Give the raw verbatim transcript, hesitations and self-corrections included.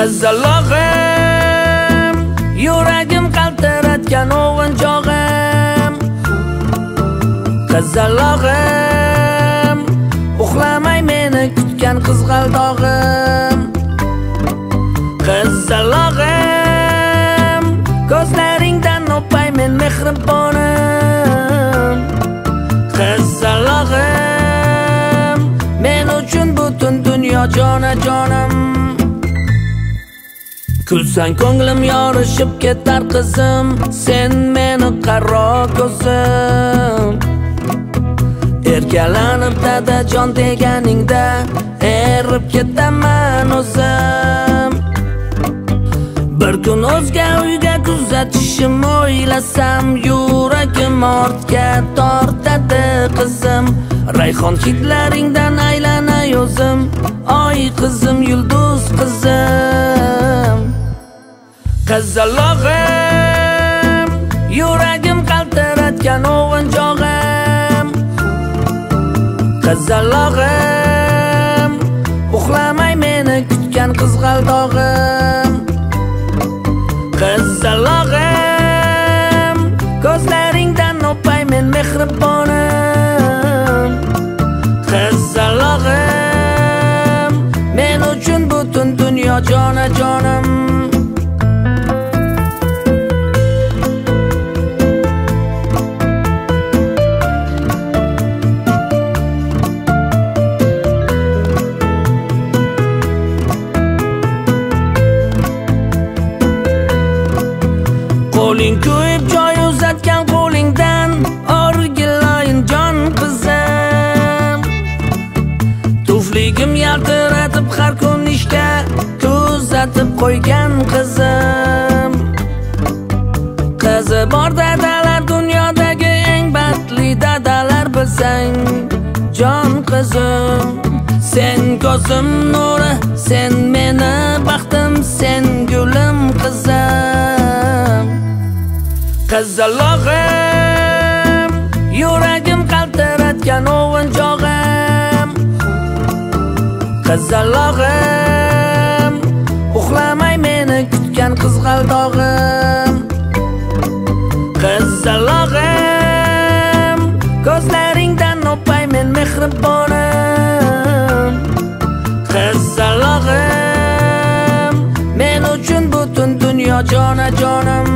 qizalog'im, yuragim qaltiratgan o'g'inchog'im. Qizalog'im, uxlamay meni kutgan qizg'aldog'im. Qizalog'im, ko'zlaringdan o'pay men mehribonim. Qizalog'im, men uchun butun dunyo jonajonim. Kulsang ko'nglim yorishib ketar qizim, sen meni qaro ko'zim. Erkalanib dadajon deganingda erib ketaman o'zim. Bir kun o'zga uyga kuzatishim o'ylasam, yuragim ortga tortadi qizim. Rayhon hidlaringdan aylanay o'zim, oy qizim, yulduz qizim. Qizalog'im, yuragim qaltiratgan o'g'inchog'im. Qizalog'im, uxlamay meni kutgan qizg'aldog'im. Qizalog'im, ko'zlaringdan o'pay men mehribonim. Qizalog'im, men uchun butun dunyo jonajonim. Qo'ling kuyib joy uzatgan qo'lingdan o'rgilayin jon qizim. Tufligim yaltiratib har kun ishga kuzatib qo'ygan qizim. Qizi bor dadalar dunyodagi eng baxtli dadalar bilsang jon qizim. Sen ko'zim nuri, sen meni baxtim, sen gulim qizim. Qizalog'im, yuragim qaltiratgan o'g'inchog'im. Qizalog'im, uxlamay meni kutgan qizg'aldog'im. Qizalog'im, ko'zlaringdan o'pay men mehribonim. Qizalog'im, men uchun butun dunyo jonajonim.